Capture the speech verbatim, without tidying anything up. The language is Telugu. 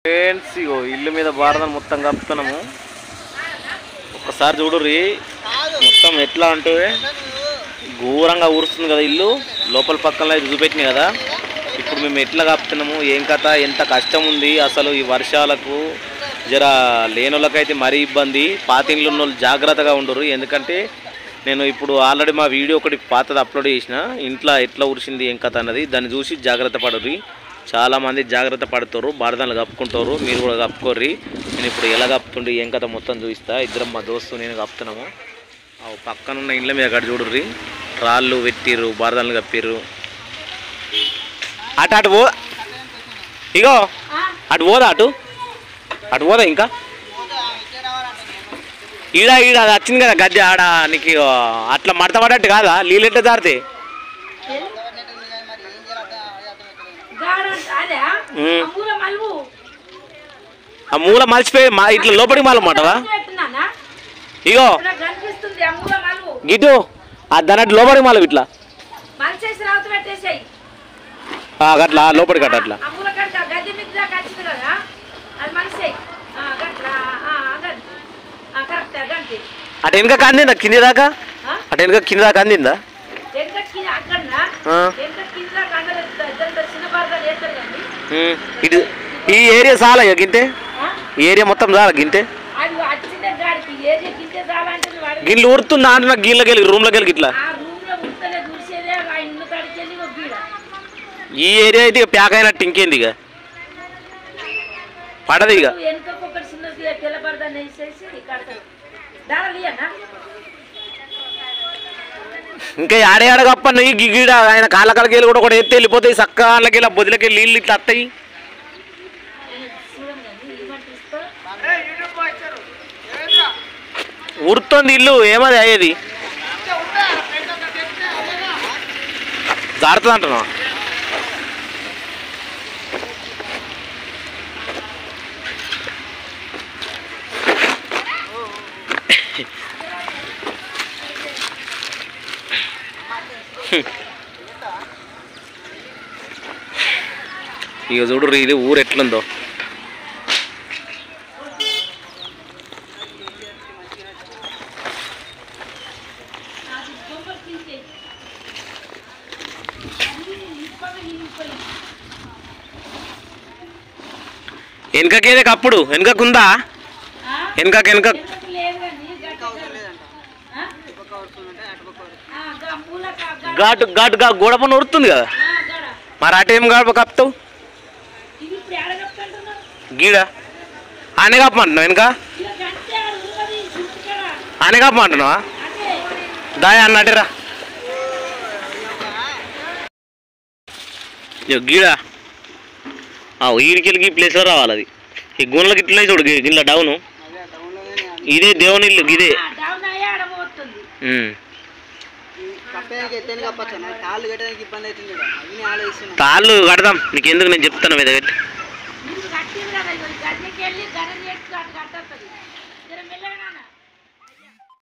ఫ్రెండ్స్ ఇగో ఇల్లు మీద బారదని మొత్తం కప్పుతున్నాము. ఒక్కసారి చూడుర్రి మొత్తం ఎట్లా అంటే ఘోరంగా ఊరుస్తుంది కదా ఇల్లు. లోపల పక్కన ఇది చూపెట్టినాయి కదా. ఇప్పుడు మేము ఎట్లా కప్పుతున్నాము, ఏం కథ, ఎంత కష్టం ఉంది అసలు ఈ వర్షాలకు. జర లేనోళ్ళకైతే మరీ ఇబ్బంది. పాత ఇల్లు ఉన్న వాళ్ళు జాగ్రత్తగా ఉండరు. ఎందుకంటే నేను ఇప్పుడు ఆల్రెడీ మా వీడియో ఒకటి పాతది అప్లోడ్ చేసిన, ఇంట్లో ఎట్లా ఉరిసింది ఏం కథ అన్నది. దాన్ని చూసి జాగ్రత్త పడరు. చాలామంది జాగ్రత్త పడతారు, బారదాలు కప్పుకుంటారు. మీరు కూడా కప్పుకోర్రి. నేను ఇప్పుడు ఎలా కప్పుతుండే ఏం కథ మొత్తం చూపిస్తా. ఇద్దరం మా దోస్తు నేను కప్పుతున్నాము. పక్కన ఉన్న ఇండ్ల మీద అక్కడ చూడుర్రి, రాళ్ళు పెట్టిర్రు, బారదాలు కప్పిర్రు. అటు అటు పో, ఇగో అటు పోదా, అటు అటు పోదా. ఇంకా ఈడ ఈడ అది వచ్చింది కదా గద్దె ఆడ, నీకు అట్లా మడత పడట్టు కాదా నీళ్ళు ఎట్లా జారితే. ఆ మూల మలిచిపోయి ఇట్లా లోపలికి మలమంటావా. ఇగో గిటు ఆ దాని లోపలికి మలం ఇట్లా అట్లా లోపలికి అట్ట అట్లా అటు వెనుక కందిందా కింది దాకా, అటు వెనుక కింది దాకా అందిందా. ఇటు ఈ ఏరియా చాలా గింతే, ఈ ఏరియా మొత్తం చాలా గింతే. గిన్నెలు ఊరుతుందా అంటున్నా, గిన్నెలకి వెళ్ళి రూమ్లోకి వెళ్ళి ఇట్లా. ఈ ఏరియా అయితే ఇక ప్యాక్ అయినట్టు ఇంకేంది, ఇక పడదు. ఇక ఇంకా ఆడే ఆడ కప్ప ఈ గిగిడ ఆయన కాళ్ళ కాళ్ళకి వెళ్ళి కూడా ఒకటి ఎత్తి వెళ్ళిపోతాయి. చక్క వాళ్ళకి వెళ్ళి బొద్దులకి వెళ్ళి నీళ్ళు ఇట్లా వస్తాయి. ఉరుతుంది ఇల్లు, ఏమది అయ్యేది జారుతుంది అంటున్నా. ఇక చూడు ఇది ఊరు ఎట్లుందో. వెనకకేదే కప్పుడు వెనకకుందా, వెనక వెనక ఘాటు ఘాటు గోడ పని ఉరుతుంది కదా. మరి అటు ఏం గడప కప్పుతావు గీడ ఆనే కప్పమంటున్నావు, వెనక ఆనే కప్పమంటున్నావా. దాయ అన్నట్టురా గీడ ఈడికెళ్ళి ఈ ప్లేస్లో రావాలి. అది ఈ గుండ్లకి ఇట్లా చూడు, గిట్ల డౌను. ఇదే దేవుని ఇల్లు, ఇదే తాళ్ళు కడదాం. నీకెందుకు నేను చెప్తాను మీద పెట్టి.